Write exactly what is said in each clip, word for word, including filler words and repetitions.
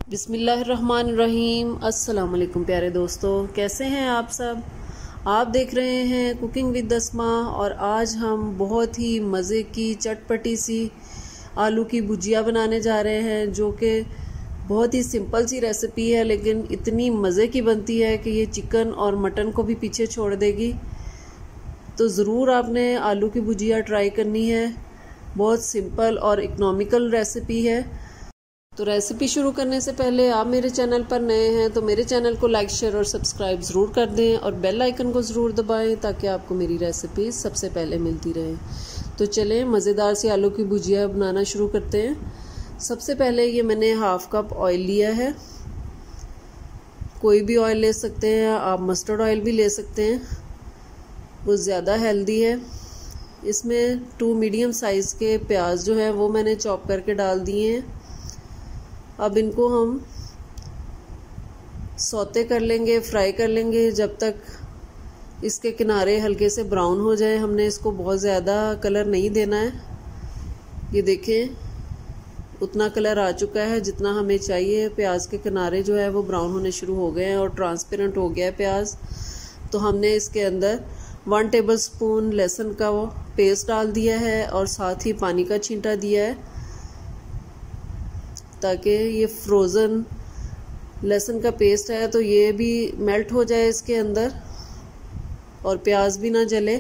बिस्मिल्लाहिर्रहमानिर्रहीम। अस्सलाम वालेकुम प्यारे दोस्तों, कैसे हैं आप सब। आप देख रहे हैं कुकिंग विद अस्मा और आज हम बहुत ही मज़े की चटपटी सी आलू की भुजिया बनाने जा रहे हैं, जो कि बहुत ही सिंपल सी रेसिपी है लेकिन इतनी मज़े की बनती है कि ये चिकन और मटन को भी पीछे छोड़ देगी। तो ज़रूर आपने आलू की भुजिया ट्राई करनी है। बहुत सिंपल और इकोनॉमिकल रेसिपी है। तो रेसिपी शुरू करने से पहले आप मेरे चैनल पर नए हैं तो मेरे चैनल को लाइक शेयर और सब्सक्राइब ज़रूर कर दें और बेल आइकन को ज़रूर दबाएं ताकि आपको मेरी रेसिपी सबसे पहले मिलती रहे। तो चलें मज़ेदार सी आलू की भुजिया बनाना शुरू करते हैं। सबसे पहले ये मैंने हाफ़ कप ऑयल लिया है। कोई भी ऑयल ले सकते हैं, आप मस्टर्ड ऑयल भी ले सकते हैं, वो ज़्यादा हेल्दी है। इसमें टू मीडियम साइज़ के प्याज जो है वो मैंने चॉप करके डाल दिए हैं। अब इनको हम सौते कर लेंगे, फ्राई कर लेंगे जब तक इसके किनारे हल्के से ब्राउन हो जाए। हमने इसको बहुत ज़्यादा कलर नहीं देना है। ये देखें उतना कलर आ चुका है जितना हमें चाहिए। प्याज के किनारे जो है वो ब्राउन होने शुरू हो गए हैं और ट्रांसपेरेंट हो गया है प्याज। तो हमने इसके अंदर वन टेबल स्पून लहसुन का वो पेस्ट डाल दिया है और साथ ही पानी का छींटा दिया है ताकि ये फ्रोज़न लहसुन का पेस्ट है तो ये भी मेल्ट हो जाए इसके अंदर और प्याज भी ना जले।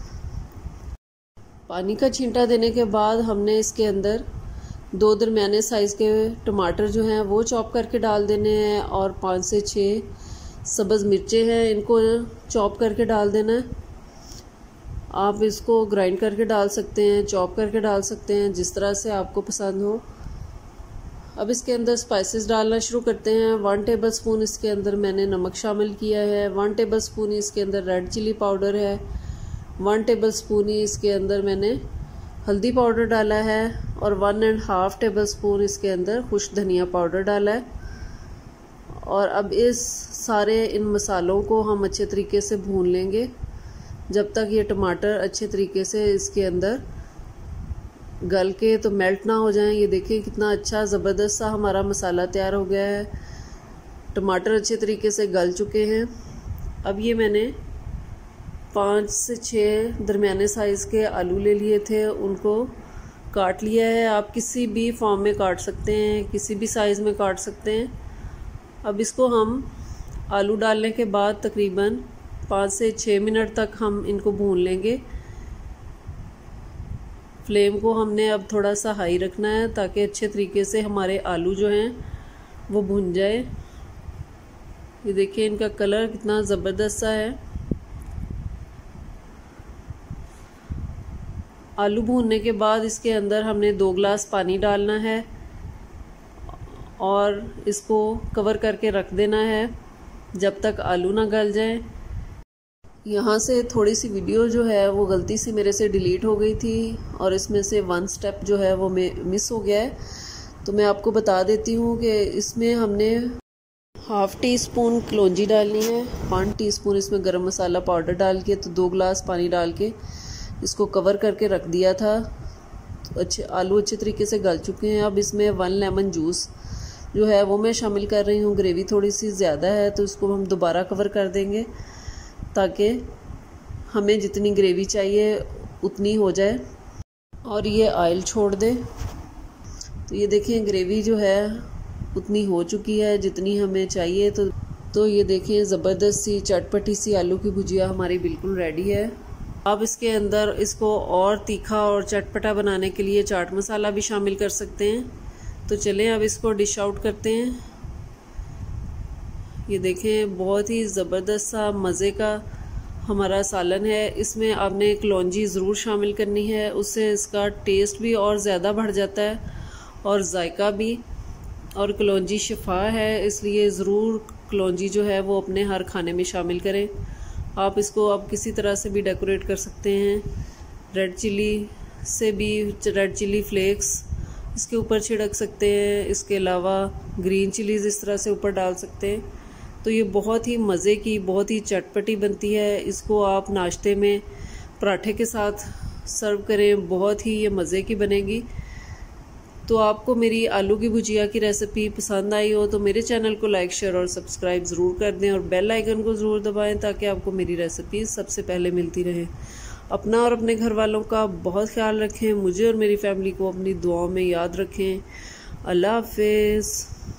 पानी का छींटा देने के बाद हमने इसके अंदर दो दरमियाने साइज़ के टमाटर जो हैं वो चॉप करके डाल देने हैं और पाँच से छः सब्ज़ मिर्चें हैं, इनको चॉप करके डाल देना है। आप इसको ग्राइंड करके डाल सकते हैं, चॉप करके डाल सकते हैं, जिस तरह से आपको पसंद हो। अब इसके अंदर स्पाइसेस डालना शुरू करते हैं। वन टेबल स्पून इसके अंदर मैंने नमक शामिल किया है। वन टेबल स्पून इसके अंदर रेड चिली पाउडर है। वन टेबल स्पून ही इसके अंदर मैंने हल्दी पाउडर डाला है और one and half tablespoon इसके अंदर खुश्क धनिया पाउडर डाला है। और अब इस सारे इन मसालों को हम अच्छे तरीके से भून लेंगे जब तक ये टमाटर अच्छे तरीके से इसके अंदर गल के तो मेल्ट ना हो जाएं। ये देखिए कितना अच्छा ज़बरदस्त सा हमारा मसाला तैयार हो गया है। टमाटर अच्छे तरीके से गल चुके हैं। अब ये मैंने पाँच से छः दरमियाने साइज़ के आलू ले लिए थे, उनको काट लिया है। आप किसी भी फॉर्म में काट सकते हैं, किसी भी साइज़ में काट सकते हैं। अब इसको हम आलू डालने के बाद तकरीबन पाँच से छः मिनट तक हम इनको भून लेंगे। फ्लेम को हमने अब थोड़ा सा हाई रखना है ताकि अच्छे तरीके से हमारे आलू जो हैं वो भुन जाए। ये देखिए इनका कलर कितना ज़बरदस्त सा है। आलू भूनने के बाद इसके अंदर हमने दो गिलास पानी डालना है और इसको कवर करके रख देना है जब तक आलू ना गल जाए। यहाँ से थोड़ी सी वीडियो जो है वो गलती से मेरे से डिलीट हो गई थी और इसमें से वन स्टेप जो है वो मिस हो गया है। तो मैं आपको बता देती हूँ कि इसमें हमने हाफ़ टी स्पून कलौंजी डालनी है, वन टीस्पून इसमें गरम मसाला पाउडर डाल के तो दो गिलास पानी डाल के इसको कवर करके रख दिया था। तो अच्छे आलू अच्छे तरीके से गल चुके हैं। अब इसमें वन लेमन जूस जो है वो मैं शामिल कर रही हूँ। ग्रेवी थोड़ी सी ज़्यादा है तो इसको हम दोबारा कवर कर देंगे ताकि हमें जितनी ग्रेवी चाहिए उतनी हो जाए और ये ऑयल छोड़ दे। तो ये देखें ग्रेवी जो है उतनी हो चुकी है जितनी हमें चाहिए। तो तो ये देखें ज़बरदस्त सी चटपटी सी आलू की भुजिया हमारी बिल्कुल रेडी है। अब इसके अंदर इसको और तीखा और चटपटा बनाने के लिए चाट मसाला भी शामिल कर सकते हैं। तो चलें अब इसको डिश आउट करते हैं। ये देखें बहुत ही ज़बरदस्त सा मज़े का हमारा सालन है। इसमें आपने कलौंजी ज़रूर शामिल करनी है, उससे इसका टेस्ट भी और ज़्यादा बढ़ जाता है और जायका भी। और कलौंजी शिफा है इसलिए ज़रूर कलौंजी जो है वो अपने हर खाने में शामिल करें। आप इसको अब किसी तरह से भी डेकोरेट कर सकते हैं। रेड चिली से भी रेड चिली फ्लेक्स इसके ऊपर छिड़क सकते हैं। इसके अलावा ग्रीन चिलीज़ इस तरह से ऊपर डाल सकते हैं। तो ये बहुत ही मज़े की बहुत ही चटपटी बनती है। इसको आप नाश्ते में पराठे के साथ सर्व करें, बहुत ही ये मज़े की बनेगी। तो आपको मेरी आलू की भुजिया की रेसिपी पसंद आई हो तो मेरे चैनल को लाइक शेयर और सब्सक्राइब ज़रूर कर दें और बेल आइकन को ज़रूर दबाएं ताकि आपको मेरी रेसिपी सबसे पहले मिलती रहे। अपना और अपने घर वालों का बहुत ख्याल रखें। मुझे और मेरी फैमिली को अपनी दुआओं में याद रखें। अल्लाह हाफिज़।